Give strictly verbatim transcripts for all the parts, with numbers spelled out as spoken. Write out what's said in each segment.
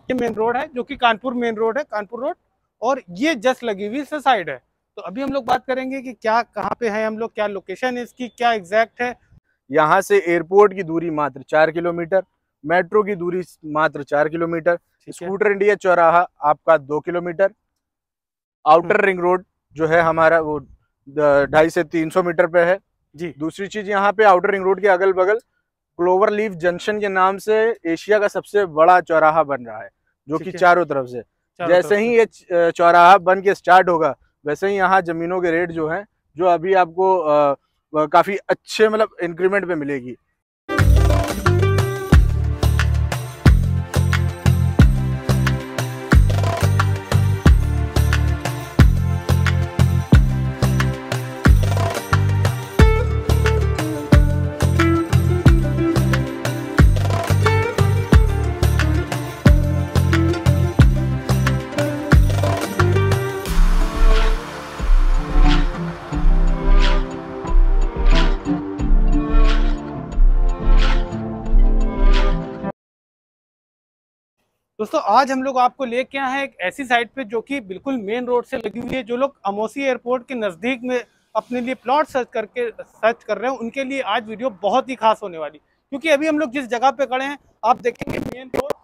ये main road है जो कि कानपुर मेन रोड है, कानपुर रोड, और ये जस्ट लगी हुई से साइड है। तो अभी हम लोग बात करेंगे कि क्या कहाँ पे है हम लोग, क्या लोकेशन है इसकी, क्या एग्जैक्ट है। यहाँ से एयरपोर्ट की दूरी मात्र चार किलोमीटर, मेट्रो की दूरी मात्र चार किलोमीटर, स्कूटर इंडिया चौराहा आपका दो किलोमीटर, आउटर रिंग रोड जो है हमारा वो ढाई से तीन सौ मीटर पे है जी। दूसरी चीज, यहाँ पे आउटर रिंग रोड के अगल बगल क्लोवर लीफ जंक्शन के नाम से एशिया का सबसे बड़ा चौराहा बन रहा है, जो कि चारों तरफ से जैसे ही ये चौराहा बन के स्टार्ट होगा वैसे ही यहाँ जमीनों के रेट जो हैं जो अभी आपको आ, काफी अच्छे मतलब इंक्रीमेंट पे मिलेगी। दोस्तों आज हम लोग आपको लेके आए हैं एक ऐसी साइट पे जो कि बिल्कुल मेन रोड से लगी हुई है। जो लोग अमोसी एयरपोर्ट के नज़दीक में अपने लिए प्लॉट सर्च करके सर्च कर रहे हैं उनके लिए आज वीडियो बहुत ही खास होने वाली, क्योंकि अभी हम लोग जिस जगह पे खड़े हैं आप देखेंगे मेन रोड,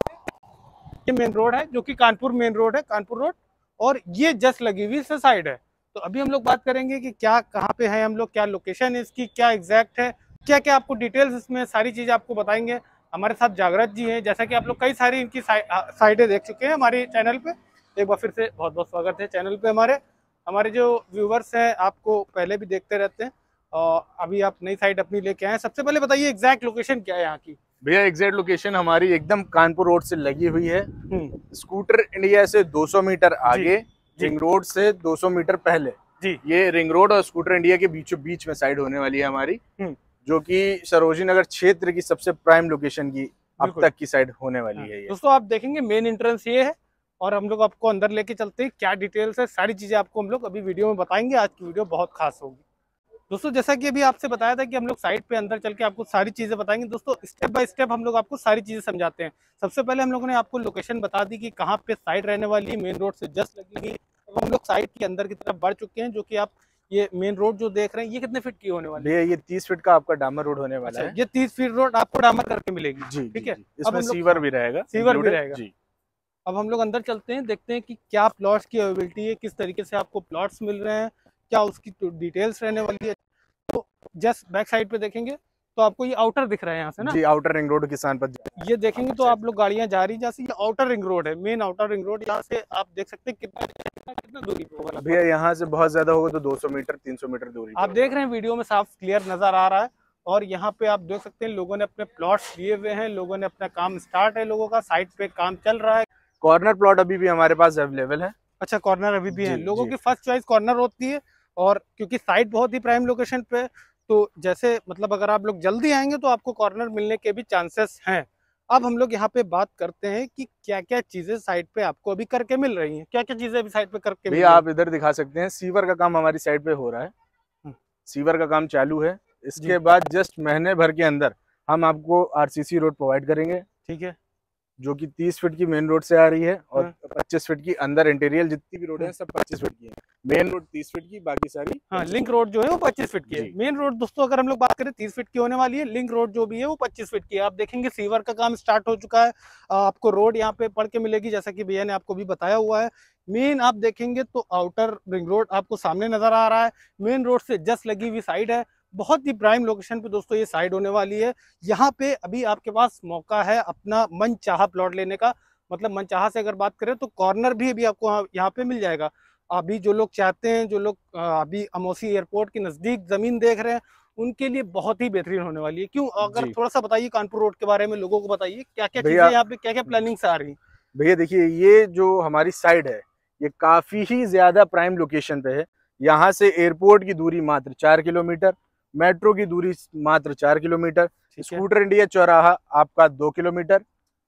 ये मेन रोड है जो कि कानपुर मेन रोड है, कानपुर रोड, और ये जस्ट लगी हुई से साइड है। तो अभी हम लोग बात करेंगे कि क्या कहाँ पे है हम लोग, क्या लोकेशन है इसकी, क्या एग्जैक्ट है, क्या क्या आपको डिटेल्स इसमें सारी चीज़ें आपको बताएंगे। हमारे साथ जागृत जी हैं, जैसा कि आप लोग कई सारी इनकी साइडें देख चुके हैं हमारे चैनल पे। एक बार फिर से बहुत बहुत स्वागत है चैनल पे। हमारे हमारे जो व्यूवर्स हैं आपको पहले भी देखते रहते हैं और अभी आप नई साइट अपनी लेके आए हैं। सबसे पहले बताइए एग्जैक्ट लोकेशन क्या है यहाँ की। भैया एग्जैक्ट लोकेशन हमारी एकदम कानपुर रोड से लगी हुई है, स्कूटर इंडिया से दो सौ मीटर आगे, रिंग रोड से दो सौ मीटर पहले जी। ये रिंग रोड और स्कूटर इंडिया के बीचों बीच में साइड होने वाली है हमारी, जो कि सरोजिनी नगर क्षेत्र की सबसे प्राइम लोकेशन की अब तक की साइड होने वाली है। ये दोस्तों आप देखेंगे मेन एंट्रेंस ये है और हम लोग आपको अंदर लेके चलते हैं, क्या डिटेल्स है सारी चीजें आपको हम लोग अभी वीडियो में बताएंगे। आज की वीडियो बहुत खास होगी दोस्तों, जैसा कि अभी आपसे बताया था कि हम लोग साइट पे अंदर चल के आपको सारी चीजें बताएंगे। दोस्तों स्टेप बाय स्टेप हम लोग आपको सारी चीजें समझाते हैं। सबसे पहले हम लोगों ने आपको लोकेशन बता दी कि कहाँ पे साइट रहने वाली है, मेन रोड से जस्ट लगेगी। अब हम लोग साइट के अंदर की तरफ बढ़ चुके हैं, जो कि आप ये मेन रोड जो देख रहे हैं ये कितने फीट की होने वाली है? ये तीस फीट का आपका डामर रोड होने वाला है। ये तीस फीट रोड आपको डामर करके मिलेगी जी, ठीक है। इसमें सीवर भी रहेगा, सीवर भी रहेगा जी। अब हम लोग अंदर चलते हैं, देखते हैं कि क्या प्लॉट्स की अवेलेबिलिटी है, किस तरीके से आपको प्लॉट्स मिल रहे हैं, क्या उसकी डिटेल्स रहने वाली है। तो जस्ट बैक साइड पे देखेंगे तो आपको ये आउटर दिख रहा है यहाँ से ना जी, आउटर रिंग रोड किसान पर ये देखेंगे तो आप लोग गाड़ियां जा रही जैसे ये आउटर रिंग रोड है, मेन आउटर रिंग रोड। यहाँ से आप देख सकते हैं कितना कितना दूरी पे होगा भैया, यहाँ से बहुत ज्यादा होगा तो दो सौ मीटर तीन सौ मीटर दूरी आप देख रहे हैं वीडियो में साफ क्लियर नजर आ रहा है। और यहाँ पे आप देख सकते हैं लोगों ने अपने प्लॉट्स लिए हुए हैं, लोगों ने अपना काम स्टार्ट है, लोगों का साइट पे काम चल रहा है। कॉर्नर प्लॉट अभी भी हमारे पास अवेलेबल है। अच्छा कॉर्नर अभी भी है, लोगों की फर्स्ट चॉइस कॉर्नर होती है। और क्योंकि साइट बहुत ही प्राइम लोकेशन पे, तो जैसे मतलब अगर आप लोग जल्दी आएंगे तो आपको कॉर्नर मिलने के भी चांसेस हैं। अब हम लोग यहाँ पे बात करते हैं कि क्या क्या चीजें साइट पे आपको अभी करके मिल रही हैं, क्या क्या चीजें अभी साइट पे करके मिल रही हैं। आप इधर दिखा सकते हैं, सीवर का काम हमारी साइट पे हो रहा है, सीवर का काम चालू है। इसके बाद जस्ट महीने भर के अंदर हम आपको आरसीसी रोड प्रोवाइड करेंगे, ठीक है, जो कि तीस फीट की मेन रोड से आ रही है और पच्चीस फीट की अंदर इंटीरियर जितनी भी रोड है सब पच्चीस फीट की है। मेन रोड तीस फीट की, बाकी सारी हाँ लिंक रोड जो है वो पच्चीस फीट की है। मेन रोड दोस्तों अगर हम लोग बात करें तीस फीट की होने वाली है, लिंक रोड जो भी है वो पच्चीस फीट की है। आप देखेंगे सीवर का काम स्टार्ट हो चुका है, आपको रोड यहाँ पे पढ़ के मिलेगी जैसा कि भैया ने आपको भी बताया हुआ है। मेन आप देखेंगे तो आउटर रिंग रोड आपको सामने नजर आ रहा है, मेन रोड से जस्ट लगी हुई साइड है, बहुत ही प्राइम लोकेशन पे दोस्तों ये साइड होने वाली है। यहाँ पे अभी आपके पास मौका है अपना मन चाहा प्लॉट लेने का, मतलब मन चाहा से अगर बात करें तो कॉर्नर भी अभी आपको यहाँ पे मिल जाएगा। अभी जो लोग चाहते हैं, जो लोग अभी अमोसी एयरपोर्ट के नज़दीक ज़मीन देख रहे हैं उनके लिए बहुत ही बेहतरीन होने वाली है। क्यों, अगर थोड़ा सा बताइए कानपुर रोड के बारे में, लोगों को बताइए क्या क्या चीजें यहाँ पे, क्या क्या प्लानिंग से आ रही है। भैया देखिए, ये जो हमारी साइड है ये काफी ही ज्यादा प्राइम लोकेशन पे है। यहाँ से एयरपोर्ट की दूरी मात्र चार किलोमीटर, मेट्रो की दूरी मात्र चार किलोमीटर, स्कूटर इंडिया चौराहा आपका दो किलोमीटर,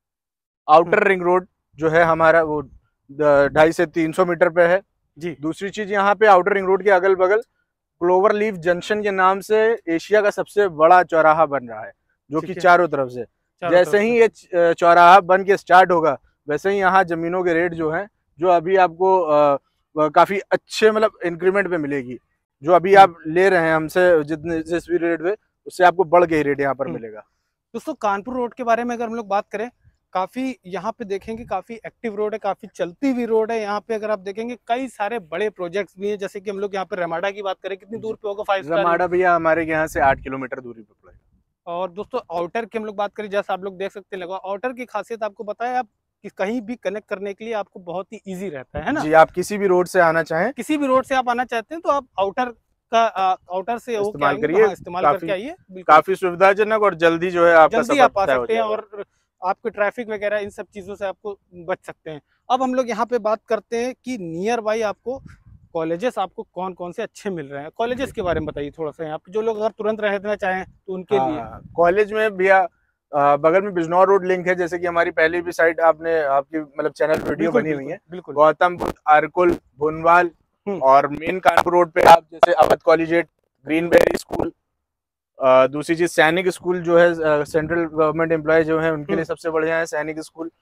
आउटर रिंग रोड जो है हमारा वो ढाई से तीन सौ मीटर पे है जी। दूसरी चीज, यहाँ पे आउटर रिंग रोड के अगल बगल क्लोवर लीफ जंक्शन के नाम से एशिया का सबसे बड़ा चौराहा बन रहा है, जो कि चारों तरफ से जैसे ही ये चौराहा बन के स्टार्ट होगा वैसे ही यहाँ जमीनों के रेट जो हैं, जो अभी आपको आ, काफी अच्छे मतलब इंक्रीमेंट पे मिलेगी। जो अभी आप ले रहे हैं हमसे जितने जिस भी रेट पे, उससे आपको बढ़ के ही रेट यहाँ पर मिलेगा। दोस्तों कानपुर रोड के बारे में अगर हम लोग बात करें, काफी यहाँ पे देखेंगे काफी एक्टिव रोड है, काफी चलती हुई रोड है। यहाँ पे अगर आप देखेंगे कई सारे बड़े प्रोजेक्ट्स भी हैं, जैसे कि हम लोग यहाँ पे रमाडा की बात करें, कितनी दूर पे होगा फाइव स्टार रमाडा भैया हमारे यहाँ से आठ किलोमीटर दूरी पे पड़ेगा। और दोस्तों आउटर की हम लोग बात करें, जैसे आप लोग देख सकते हैं, लगा आउटर की खासियत आपको बताया, आप कि कहीं भी कनेक्ट करने के लिए आपको बहुत ही इजी रहता है ना। जी, आप किसी भी रोड से आना चाहें, किसी भी रोड से आप आना चाहते हैं तो आप आउटर का आउटर से इस्तेमाल करिए, तो इस्तेमाल करके आइए। काफी सुविधाजनक और जल्दी जो है आपका जल्दी आप आ सकते हैं और आपको ट्रैफिक वगैरह इन सब चीजों से आपको बच सकते हैं। अब हम लोग यहाँ पे बात करते हैं कि नियर बाई आपको कॉलेजेस आपको कौन कौन से अच्छे मिल रहे हैं। कॉलेजेस के बारे में बताइए थोड़ा सा, यहाँ पे जो लोग अगर तुरंत रहना चाहें तो उनके हाँ, लिए। कॉलेज में भैया बगल में बिजनौर रोड लिंक है, जैसे कि हमारी पहली भी साइट आपने आपकी मतलब चैनल वीडियो बनी हुई है, बिल्कुल गौतम बुद्ध, आरकुल, भुनवाल, और मेन कानपुर रोड पे आप जैसे अवध कॉलेजिएट, ग्रीनबेरी स्कूल, दूसरी चीज सैनिक स्कूल जो है सेंट्रल गवर्नमेंट एम्प्लॉय जो है उनके लिए सबसे बढ़िया है सैनिक स्कूल।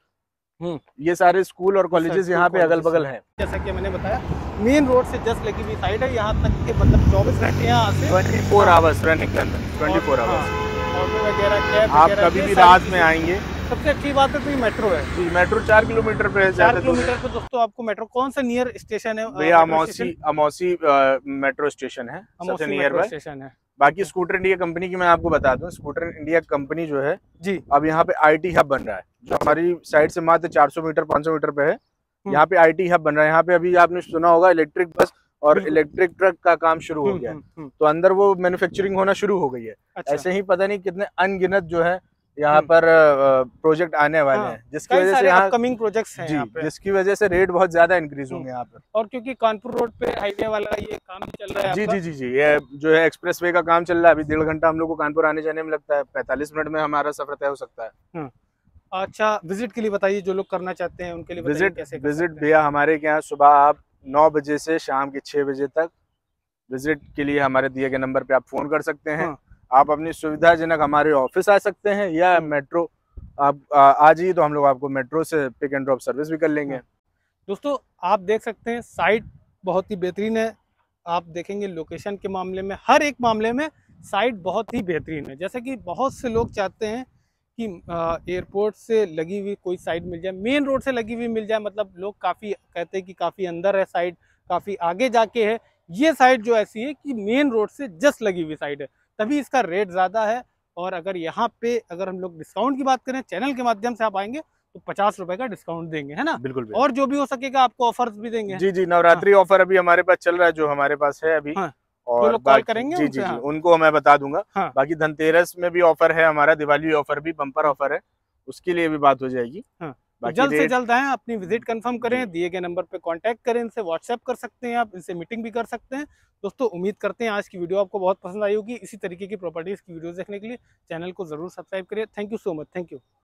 ये सारे स्कूल और कॉलेजेस यहाँ पे अगल बगल हैं। जैसा कि मैंने बताया मेन रोड से जस्ट लगी हुई साइड है, यहाँ तक के मतलब चौबीस घंटे यहाँ से twenty four hours running twenty four hours auto वगैरह कैब आप कभी भी रात में आएंगे। सबसे अच्छी बात है तो ये मेट्रो है। जी, मेट्रो चार किलोमीटर पे है। चार किलोमीटर पे दोस्तों आपको मेट्रो कौन सा नियर स्टेशन है? भैया अमौसी अमौसी मेट्रो स्टेशन है, सबसे नियर बाय स्टेशन है। बाकी स्कूटर इंडिया कंपनी की मैं आपको बता दूं, स्कूटर इंडिया कंपनी जो है जी अब यहाँ पे आईटी हब बन रहा है, जो हमारी साइड से मात्र चार सौ मीटर पाँच सौ मीटर पे है। यहाँ पे आईटी हब बन रहा है। यहाँ पे अभी आपने सुना होगा इलेक्ट्रिक बस और इलेक्ट्रिक ट्रक का काम शुरू हो गया है, तो अंदर वो मैन्युफैक्चरिंग होना शुरू हो गई है। अच्छा। ऐसे ही पता नहीं कितने अनगिनत जो है यहाँ पर प्रोजेक्ट आने वाले हैं, जिसकी वजह से यहाँ अपकमिंग प्रोजेक्ट्स हैं यहाँ पे, जिसकी वजह से रेट बहुत ज्यादा इंक्रीज होंगे यहाँ पर। और क्योंकि कानपुर रोड पे हाईवे वाला ये काम चल रहा है जी जी जी जी ये जो है एक्सप्रेस वे का काम चल रहा है। अभी डेढ़ घंटा हम लोग को कानपुर आने जाने में लगता है, पैंतालीस मिनट में हमारा सफर तय हो सकता है। अच्छा, विजिट के लिए बताइए, जो लोग करना चाहते हैं उनके लिए विजिट कैसे विजिट भैया हमारे यहाँ सुबह आप नौ बजे से शाम के छह बजे तक विजिट के लिए हमारे दिए गए नंबर पे आप फोन कर सकते हैं। आप अपनी सुविधाजनक हमारे ऑफिस आ सकते हैं, या मेट्रो आप आ जाइए तो हम लोग आपको मेट्रो से पिक एंड ड्रॉप सर्विस भी कर लेंगे। दोस्तों आप देख सकते हैं साइट बहुत ही बेहतरीन है। आप देखेंगे लोकेशन के मामले में, हर एक मामले में साइट बहुत ही बेहतरीन है। जैसे कि बहुत से लोग चाहते हैं कि एयरपोर्ट से लगी हुई कोई साइट मिल जाए, मेन रोड से लगी हुई मिल जाए, मतलब लोग काफ़ी कहते हैं कि काफ़ी अंदर है साइट, काफ़ी आगे जाके है। ये साइट जो ऐसी है कि मेन रोड से जस्ट लगी हुई साइट है, तभी इसका रेट ज़्यादा है। और अगर यहाँ पे अगर हम लोग डिस्काउंट की बात करें, चैनल के माध्यम से आप आएंगे तो पचास रुपए का डिस्काउंट देंगे, है ना? बिल्कुल। और जो भी हो सकेगा आपको ऑफर्स भी देंगे। जी जी, नवरात्रि हाँ। ऑफर अभी हमारे पास चल रहा है, जो हमारे पास है अभी। हाँ। और जो लोग कॉल करेंगे जी जी, हाँ। जी उनको मैं बता दूंगा। हाँ। बाकी धनतेरस में भी ऑफर है हमारा, दिवाली ऑफर भी बम्पर ऑफर है, उसके लिए भी बात हो जाएगी। हाँ। तो जल्द से जल्द आए, अपनी विजिट कंफर्म करें, दिए गए नंबर पे कांटेक्ट करें, इनसे व्हाट्सएप कर सकते हैं, आप इनसे मीटिंग भी कर सकते हैं। दोस्तों उम्मीद करते हैं आज की वीडियो आपको बहुत पसंद आई होगी। इसी तरीके की प्रॉपर्टीज की वीडियोस देखने के लिए चैनल को जरूर सब्सक्राइब करिए। Thank you so much. Thank you.